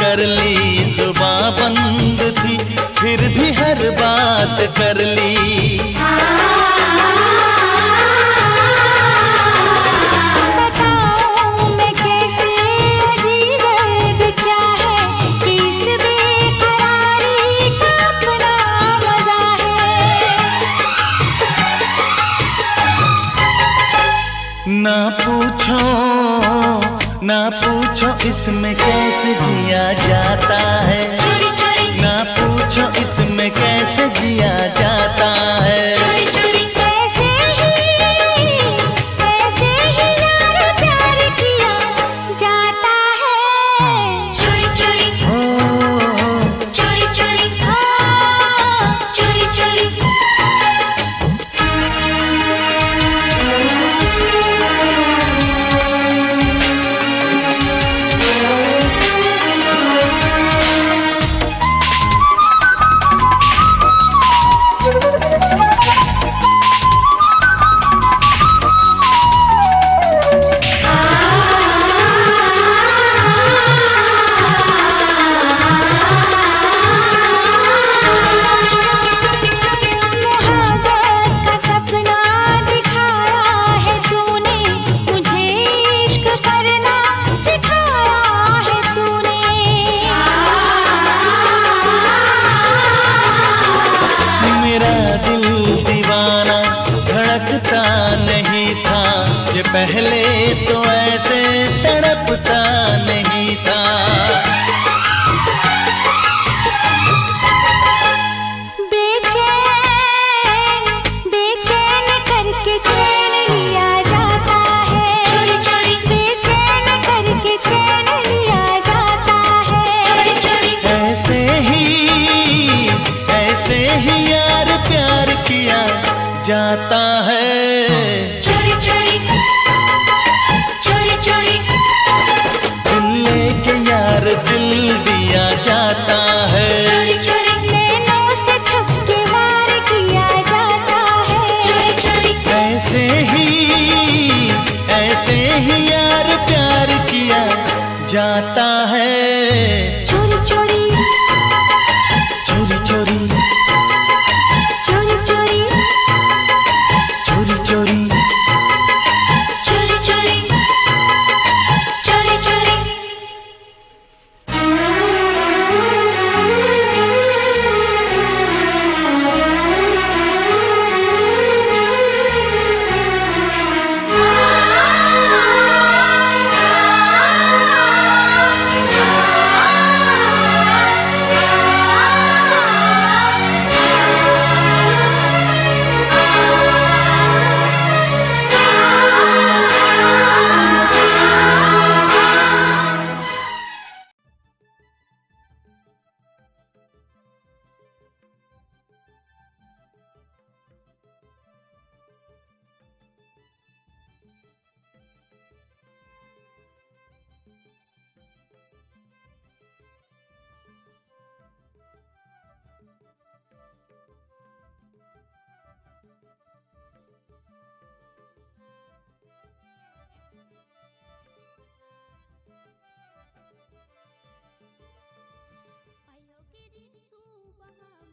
कर ली, जुबां बंद थी फिर भी हर बात कर ली। बताऊं मैं कैसे, अजीब दर्द क्या है, कि इस बेकरारी का अपना मजा है। ना पूछो ना पूछो इसमें कैसे जिया जाता है, चोरी चोरी ना पूछो इसमें कैसे जिया जाता है। चोरी चोरी ऐसे ही यार प्यार किया जाता है। चोरी चोरी चोरी चोरी चोरी चोरी। नहीं था ये पहले तो ऐसे तड़पता नहीं था। बेचैन बेचैन करके चैन लिया जाता है। चोरी चोरी बेचैन करके चैन लिया जाता है। चोरी चोरी ऐसे ही यार प्यार किया जाता है। चोरी चोरी चोरी चोरी दिल लेके यार दिल दिया जाता है। चोरी चोरी नैनों से छुप के वार किया जाता है। चोरी चोरी ऐसे ही यार प्यार किया जाता है। चोरी चोरी चोरी चोरी चोरी चोरी चोरी चोरी चोरी चोरी चोरी चोरी। आयो के दिन सुबह